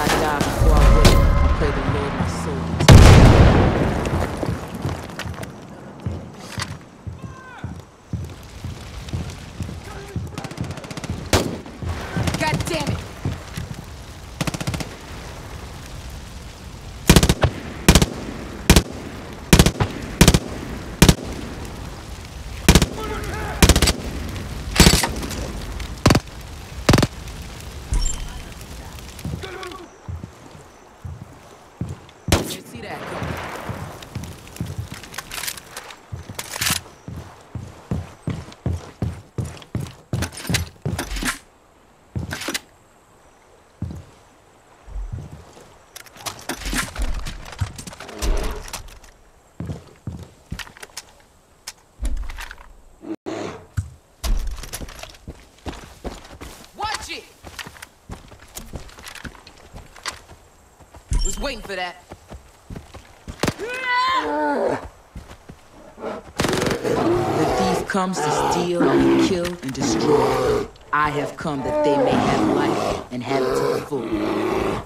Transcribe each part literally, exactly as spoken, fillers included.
I die before I wake, I pray the Lord my soul to take. God damn it! Didn't see that coming. Watch it! Was waiting for that. The thief comes to steal and kill and destroy. I have come that they may have life and have it to the full.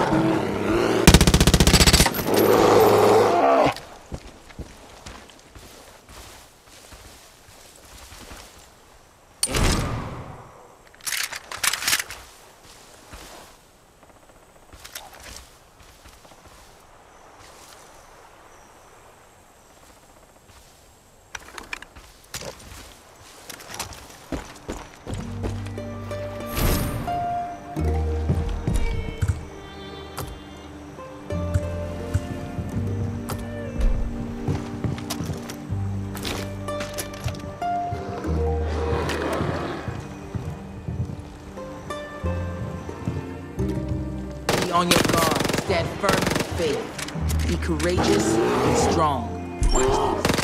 Be on your guard. Stand firm in the faith. Be courageous and strong. Watch this.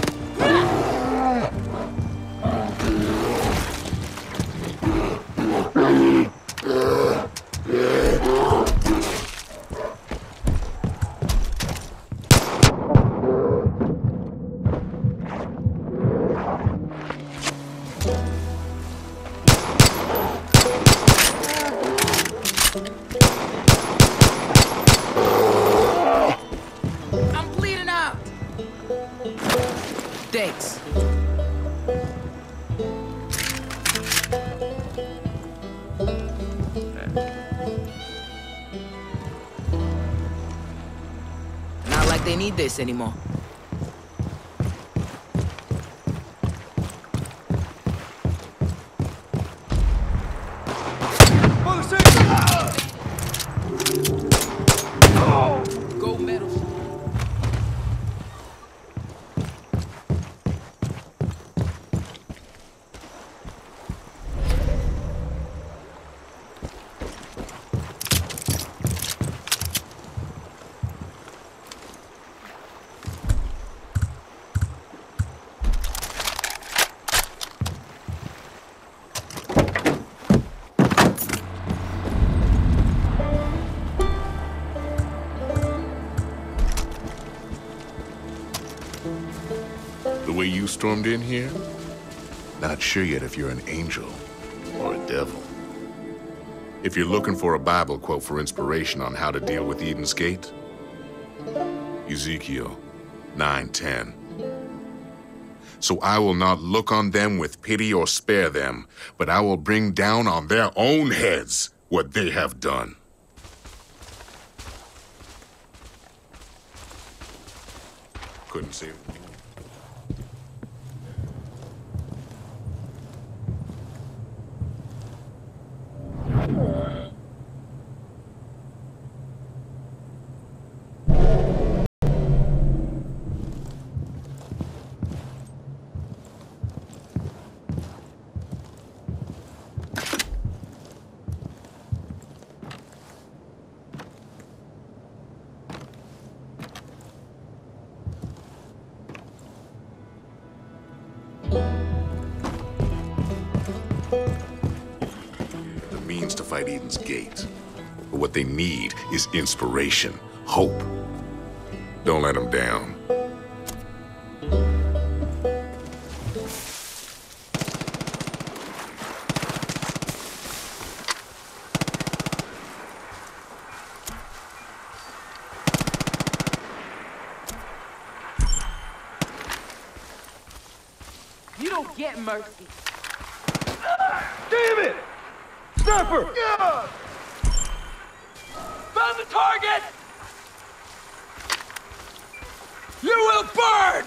I'm bleeding out. Thanks. Not like they need this anymore. Gold medal. The way you stormed in here? Not sure yet if you're an angel or a devil. If you're looking for a Bible quote for inspiration on how to deal with Eden's Gate, Ezekiel nine ten. So I will not look on them with pity or spare them, but I will bring down on their own heads what they have done. Couldn't save me. The means to fight Eden's Gate. But what they need is inspiration, hope. Don't let them down. get mercy. Damn it! Sniper! Yeah! Found the target! You will burn!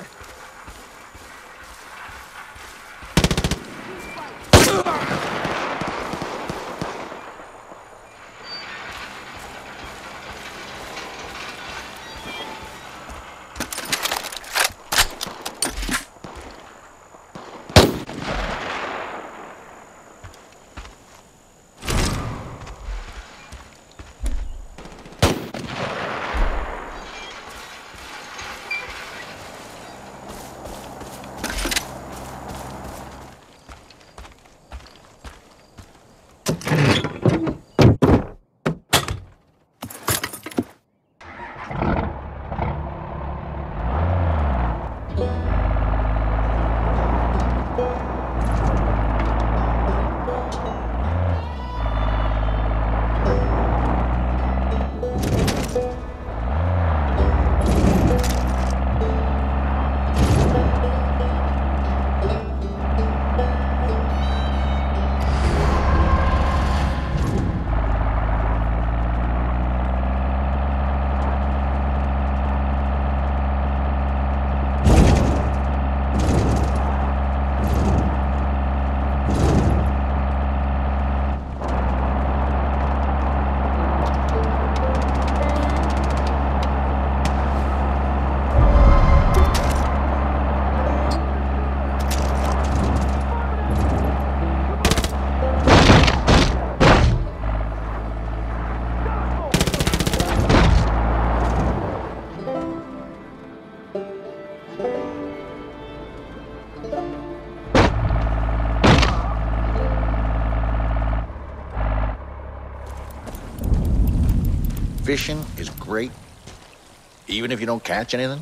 Fishing is great, even if you don't catch anything.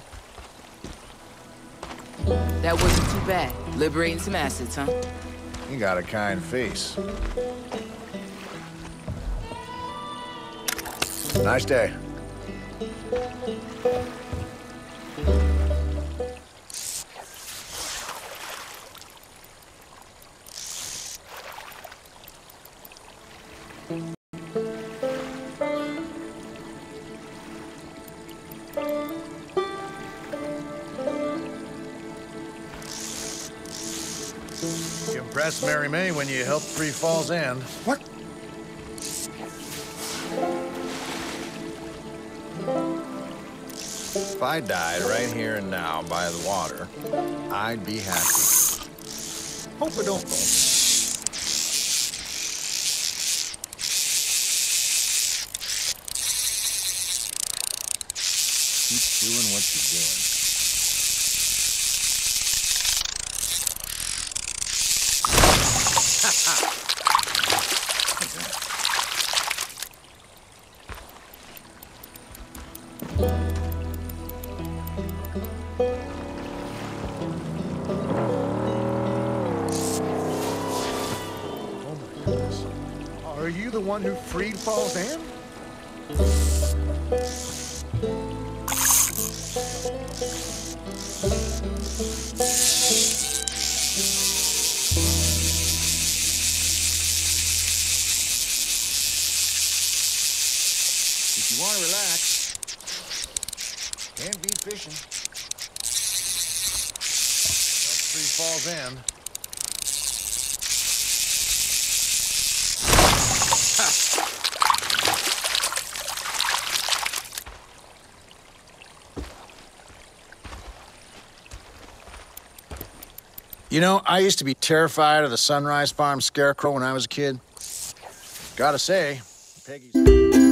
That wasn't too bad. Liberating some assets, huh? You got a kind face. Nice day. You impressed Mary May when you helped Three Falls End. What? If I died right here and now by the water, I'd be happy. Hope I don't, though. Keep doing what you're doing. Are you the one who freed Falls End? If you want to relax, can't beat fishing. Three Falls End. You know, I used to be terrified of the Sunrise Farm scarecrow when I was a kid. Gotta say, Peggy's...